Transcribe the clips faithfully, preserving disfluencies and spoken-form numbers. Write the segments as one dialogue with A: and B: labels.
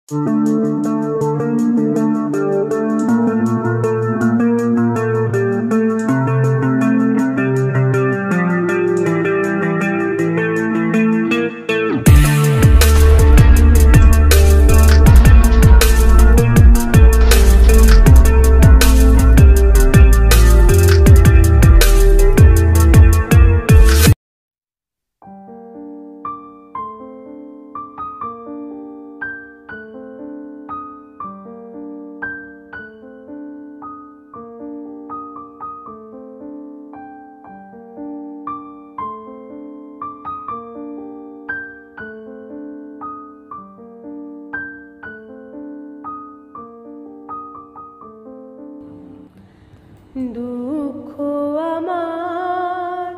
A: দুঃখ আমার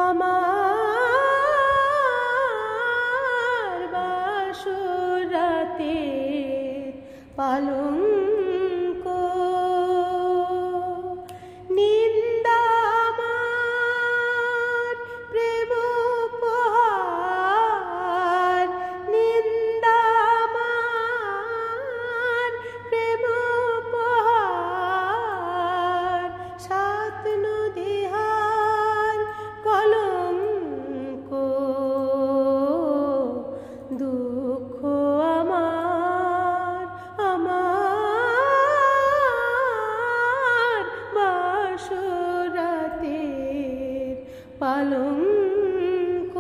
A: আমার বাসর রাতের পালঙ্ক, নিন্দা আমার প্রেম উপহার, নিন্দা আমার প্রেম উপহার, সাত নদীহার কলঙ্ক। দুঃখ আমার আমার বাসর রাতের পালঙ্ক,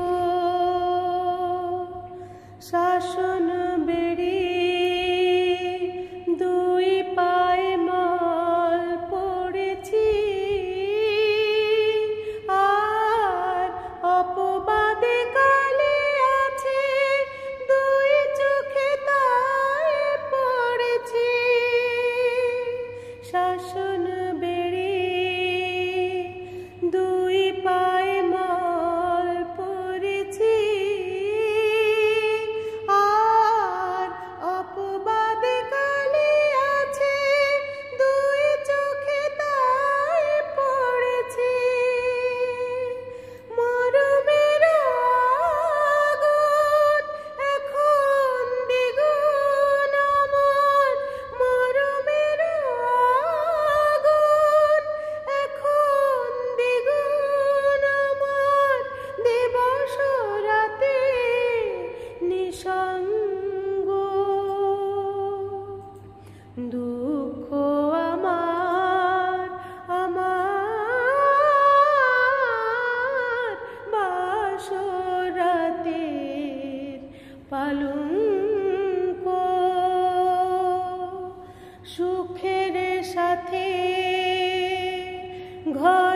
A: শাসন বেড়ি দুই পায়ে মল পড়েছি, আর অপবাদে কালে আছে দুই চোখে তাই পড়েছি। শাসন বেড়ি দুই পায়ে মল পড়েছি, আর অপবাদে কালে আছে দুই চোখে তাই পড়েছি। মরমের আগুন এখন দ্বিগুণ আমার, মরমের আগুন এখন দ্বিগুণ আমার, দিবস রাতে নিঃসঙ্গ। দুঃখ আমার আমার বাসর রাতের পালঙ্ক, সুখের সাথে ঘর